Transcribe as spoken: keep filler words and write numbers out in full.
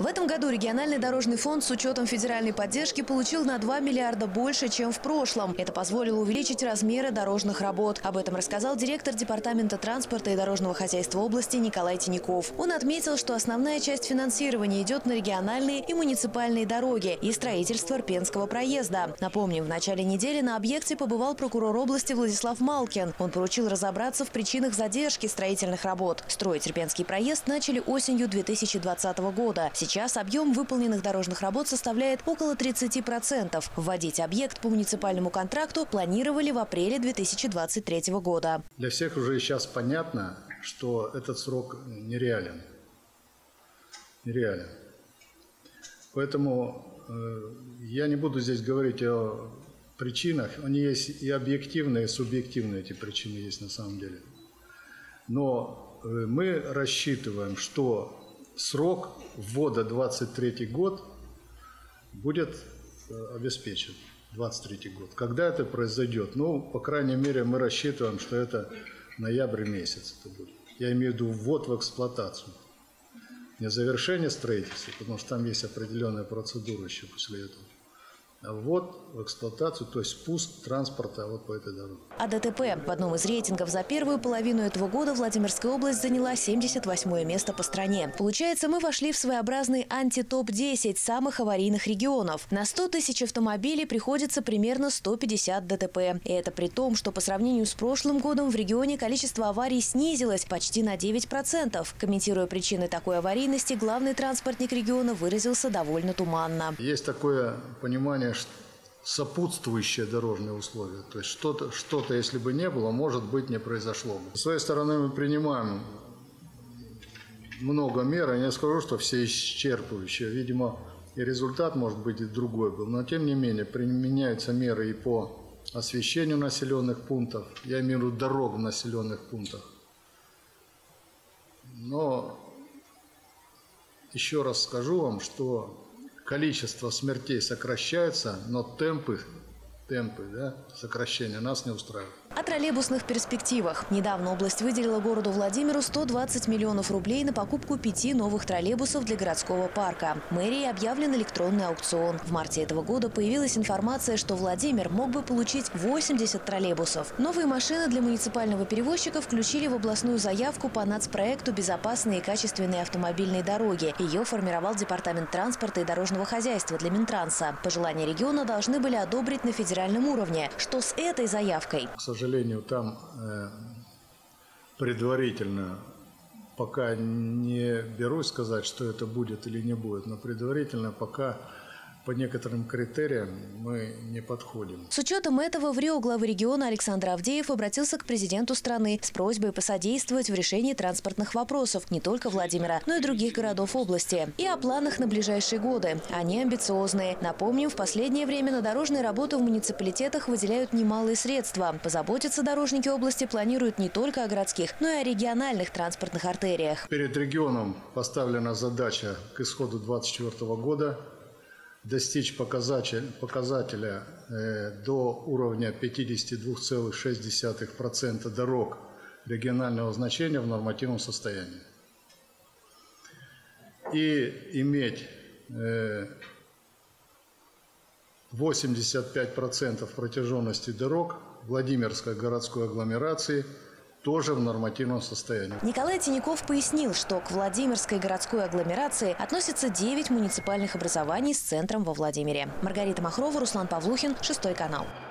этом году региональный дорожный фонд с учетом федеральной поддержки получил на два миллиарда больше, чем в прошлом. Это позволило увеличить размеры дорожных работ. Об этом рассказал директор Департамента транспорта и дорожного хозяйства области Николай Тиняков. Он отметил, что основная часть финансирования идет на региональные и муниципальные дороги и строительство Ирпенского проезда. Напомним, в начале недели на объекте побывал прокурор области Владислав Малкин. Он поручил разобраться в причинах задержки строительных работ. Строить Ирпенский проезд начали осенью две тысячи двадцатого года. Сейчас объем выполненных дорожных работ составляет около тридцати процентов. Вводить объект по муниципальному контракту планировали в апреле две тысячи двадцать третьего года. Для всех уже сейчас понятно, что этот срок нереален. Нереален. Поэтому э, я не буду здесь говорить о причинах. Они есть и объективные, и субъективные, эти причины есть на самом деле. Но э, мы рассчитываем, что срок ввода двадцать третий год будет обеспечен. двадцать третий год. Когда это произойдет? Ну, по крайней мере, мы рассчитываем, что это ноябрь месяц это будет. Я имею в виду ввод в эксплуатацию. Не завершение строительства, потому что там есть определенная процедура еще после этого. А ввод в эксплуатацию, то есть спуск транспорта вот по этой дороге. А ДТП. В одном из рейтингов за первую половину этого года Владимирская область заняла семьдесят восьмое место по стране. Получается, мы вошли в своеобразный анти-топ десять самых аварийных регионов. На сто тысяч автомобилей приходится примерно сто пятьдесят ДТП. И это при том, что по сравнению с прошлым годом в регионе количество аварий снизилось почти на девять процентов. Комментируя причины такой аварийности, главный транспортник региона выразился довольно туманно. Есть такое понимание, сопутствующие дорожные условия. То есть что-то, что-то, если бы не было, может быть, не произошло бы. С своей стороны мы принимаем много мер. Я не скажу, что все исчерпывающие. Видимо, и результат может быть и другой был. Но, тем не менее, применяются меры и по освещению населенных пунктов. Я имею в виду дорог в населенных пунктах. Но еще раз скажу вам, что количество смертей сокращается, но темпы, темпы да, сокращения нас не устраивают. О троллейбусных перспективах. Недавно область выделила городу Владимиру сто двадцать миллионов рублей на покупку пяти новых троллейбусов для городского парка. Мэрией объявлен электронный аукцион. В марте этого года появилась информация, что Владимир мог бы получить восемьдесят троллейбусов. Новые машины для муниципального перевозчика включили в областную заявку по нацпроекту «Безопасные и качественные автомобильные дороги». Ее формировал Департамент транспорта и дорожного хозяйства для Минтранса. Пожелания региона должны были одобрить на федеральном уровне. Что с этой заявкой? К сожалению, там э, предварительно, пока не берусь сказать, что это будет или не будет, но предварительно пока по некоторым критериям мы не подходим. С учетом этого в Рио главы региона Александр Авдеев обратился к президенту страны с просьбой посодействовать в решении транспортных вопросов не только Владимира, но и других городов области. И о планах на ближайшие годы. Они амбициозные. Напомним, в последнее время на дорожные работы в муниципалитетах выделяют немалые средства. Позаботиться дорожники области планируют не только о городских, но и о региональных транспортных артериях. Перед регионом поставлена задача к исходу две тысячи двадцать четвёртого года достичь показателя, показателя э, до уровня пятидесяти двух целых шесть десятых процента дорог регионального значения в нормативном состоянии. И иметь э, восемьдесят пять процентов протяженности дорог Владимирской городской агломерации тоже в нормативном состоянии. Николай Тиняков пояснил, что к Владимирской городской агломерации относятся девять муниципальных образований с центром во Владимире. Маргарита Махрова, Руслан Павлухин, Шестой канал.